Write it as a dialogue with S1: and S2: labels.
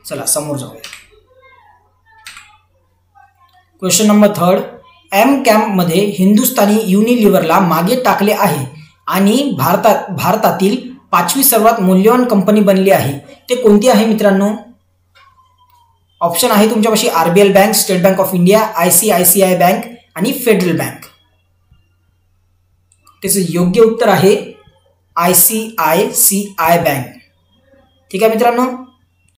S1: चला समोर जाऊया. Question number 3. एम कॅम्प मध्ये हिंदुस्थानी युनिलिव्हरला मागे टाकले आहे आणि भारतातील 5वी सर्वात मौल्यवान कंपनी बनली आहे. ते कोणती आहे मित्रांनो? ऑप्शन आहे तुमच्यापाशी RBL Bank, State Bank of India, ICICI Bank आणि फेडरल बँक. त्याचं योग्य उत्तर आहे आयसीआयसीआय बँक. ठीक आहे मित्रांनो.